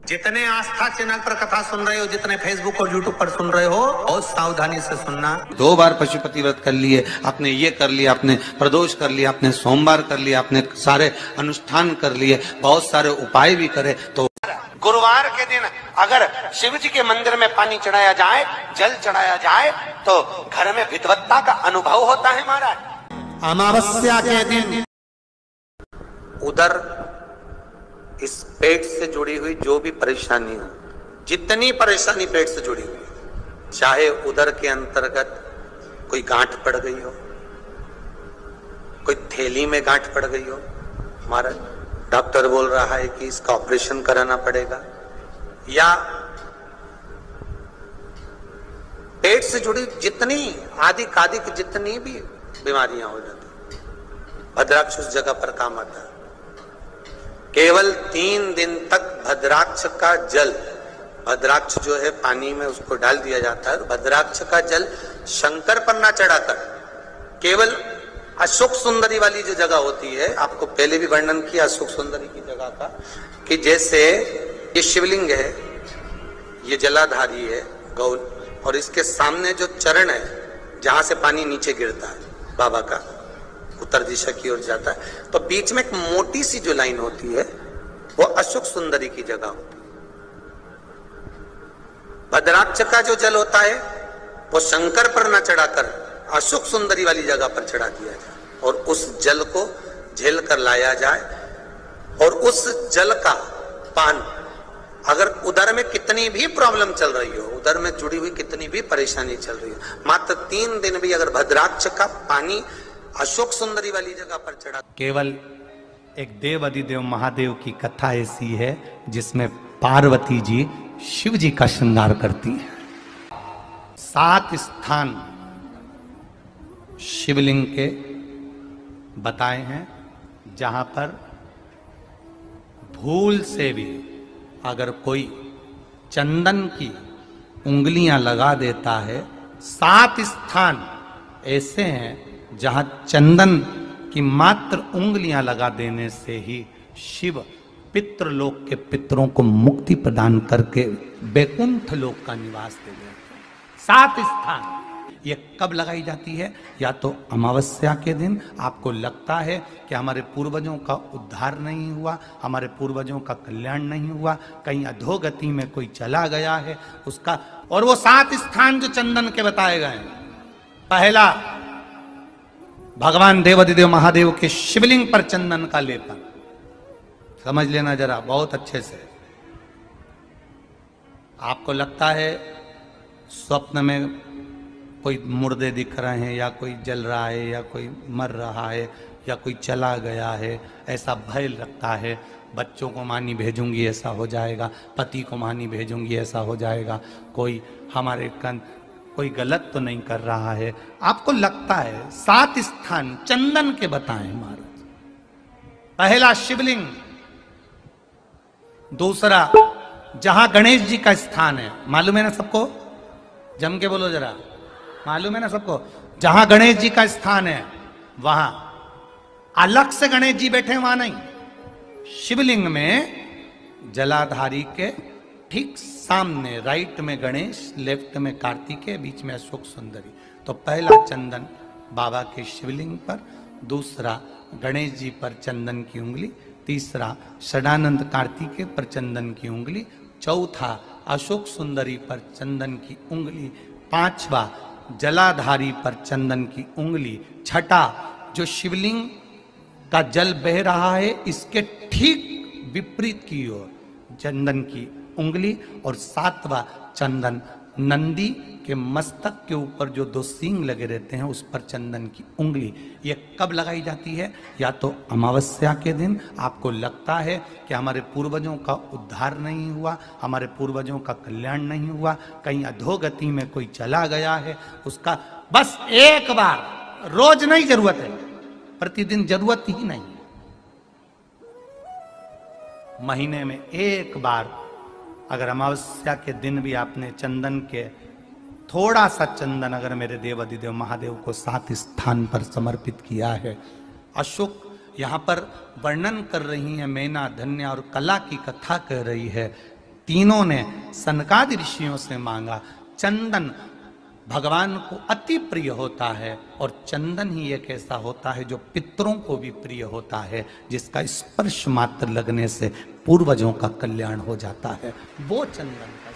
जितने आस्था चैनल पर कथा सुन रहे हो, जितने फेसबुक और यूट्यूब पर सुन रहे हो, बहुत सावधानी से सुनना। 2 बार पशुपति व्रत कर लिए, आपने ये कर लिया, आपने प्रदोष कर लिया, आपने सोमवार कर लिया, आपने सारे अनुष्ठान कर लिए, बहुत सारे उपाय भी करे, तो गुरुवार के दिन अगर शिव जी के मंदिर में पानी चढ़ाया जाए, जल चढ़ाया जाए, तो घर में विद्वत्ता का अनुभव होता है महाराज। अमावस्या के दिन उधर इस पेट से जुड़ी हुई जो भी परेशानी हो, जितनी परेशानी पेट से जुड़ी हुई, चाहे उदर के अंतर्गत कोई गांठ पड़ गई हो, कोई थैली में गांठ पड़ गई हो, हमारा डॉक्टर बोल रहा है कि इसका ऑपरेशन कराना पड़ेगा, या पेट से जुड़ी जितनी आदिक जितनी भी बीमारियां हो जाती, भद्राक्ष उस जगह पर काम आता है। केवल 3 दिन तक भद्राक्ष का जल, भद्राक्ष जो है पानी में उसको डाल दिया जाता है, भद्राक्ष का जल शंकर पर ना चढ़ाकर केवल अशोक सुंदरी वाली जो जगह होती है, आपको पहले भी वर्णन किया अशोक सुंदरी की जगह का, कि जैसे ये शिवलिंग है, ये जलाधारी है गौल, और इसके सामने जो चरण है जहां से पानी नीचे गिरता है बाबा का, उत्तर दिशा की ओर जाता है, तो बीच में एक मोटी सी जो लाइन होती है वो अशोक सुंदरी की जगह होती है। भद्राक्ष का जो जल होता है वो शंकर पर न चढ़ाकर अशोक सुंदरी वाली जगह पर चढ़ा दिया जाए और उस जल को झेल कर लाया जाए, और उस जल का पान, अगर उदर में कितनी भी प्रॉब्लम चल रही हो, उदर में जुड़ी हुई कितनी भी परेशानी चल रही हो, मात्र 3 दिन भी अगर भद्राक्ष का पानी अशोक सुंदरी वाली जगह पर चढ़ा। केवल एक देव अधिदेव महादेव की कथा ऐसी है जिसमें पार्वती जी शिव जी का श्रृंगार करती हैं। 7 स्थान शिवलिंग के बताए हैं जहां पर भूल से भी अगर कोई चंदन की उंगलियां लगा देता है, 7 स्थान ऐसे हैं जहां चंदन की मात्र उंगलियां लगा देने से ही शिव पितृलोक के पितरों को मुक्ति प्रदान करके बैकुंठ लोक का निवास दे देते हैं। 7 स्थान ये कब लगाई जाती है? या तो अमावस्या के दिन आपको लगता है कि हमारे पूर्वजों का उद्धार नहीं हुआ, हमारे पूर्वजों का कल्याण नहीं हुआ, कहीं अधोगति में कोई चला गया है उसका, और वो 7 स्थान जो चंदन के बताए गए हैं, पहला भगवान देवाधिदेव महादेव के शिवलिंग पर चंदन का लेपन, समझ लेना जरा बहुत अच्छे से। आपको लगता है स्वप्न में कोई मुर्दे दिख रहे हैं, या कोई जल रहा है, या कोई मर रहा है, या कोई चला गया है, ऐसा भय लगता है, बच्चों को मानी भेजूंगी ऐसा हो जाएगा, पति को मानी भेजूंगी ऐसा हो जाएगा, कोई हमारे कोई गलत तो नहीं कर रहा है, आपको लगता है। 7 स्थान चंदन के बताएं महाराज। पहला शिवलिंग, दूसरा जहां गणेश जी का स्थान है, मालूम है ना सबको? जम के बोलो जरा, मालूम है ना सबको? जहां गणेश जी का स्थान है वहां अलग से गणेश जी बैठे, वहां नहीं, शिवलिंग में जलाधारी के ठीक सामने राइट में गणेश, लेफ्ट में कार्तिकेय, बीच में अशोक सुंदरी। तो पहला चंदन बाबा के शिवलिंग पर, दूसरा गणेश जी पर चंदन की उंगली, तीसरा षडानंद कार्तिकेय पर चंदन की उंगली, चौथा अशोक सुंदरी पर चंदन की उंगली, 5वां जलाधारी पर चंदन की उंगली, छठा जो शिवलिंग का जल बह रहा है इसके ठीक विपरीत की ओर चंदन की उंगली, और 7वां चंदन नंदी के मस्तक के ऊपर जो 2 सींग लगे रहते हैं उस पर चंदन की उंगली। ये कब लगाई जाती है? या तो अमावस्या के दिन आपको लगता है कि हमारे पूर्वजों का उद्धार नहीं हुआ, हमारे पूर्वजों का कल्याण नहीं हुआ, कहीं अधोगति में कोई चला गया है उसका, बस एक बार, रोज नहीं जरूरत है, प्रतिदिन जरूरत ही नहीं, महीने में एक बार अगर अमावस्या के दिन भी आपने चंदन के थोड़ा सा चंदन अगर मेरे देव अधिदेव महादेव को 7 स्थान पर समर्पित किया है। अशोक यहाँ पर वर्णन कर रही है, मैना धन्या और कला की कथा कह रही है तीनों ने सनकादि ऋषियों से मांगा। चंदन भगवान को अति प्रिय होता है और चंदन ही एक ऐसा होता है जो पितरों को भी प्रिय होता है, जिसका स्पर्श मात्र लगने से पूर्वजों का कल्याण हो जाता है। वो चंदन का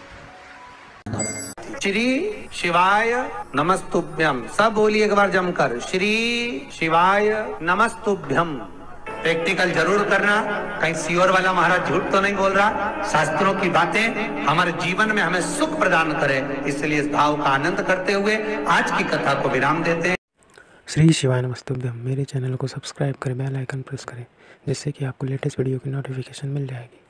श्री शिवाय नमस्तुभ्यम। सब बोलिए एक बार जमकर, श्री शिवाय नमस्तुभ्यम। प्रैक्टिकल जरूर करना, कहीं सियोर वाला महाराज झूठ तो नहीं बोल रहा। शास्त्रों की बातें हमारे जीवन में हमें सुख प्रदान करें, इसलिए इस भाव का आनंद करते हुए आज की कथा को विराम देते हैं। श्री शिवाय नमस्तुभ्यम। मेरे चैनल को सब्सक्राइब करें, बेल आइकन प्रेस करें, जिससे कि आपको लेटेस्ट वीडियो की नोटिफिकेशन मिल जाएगी।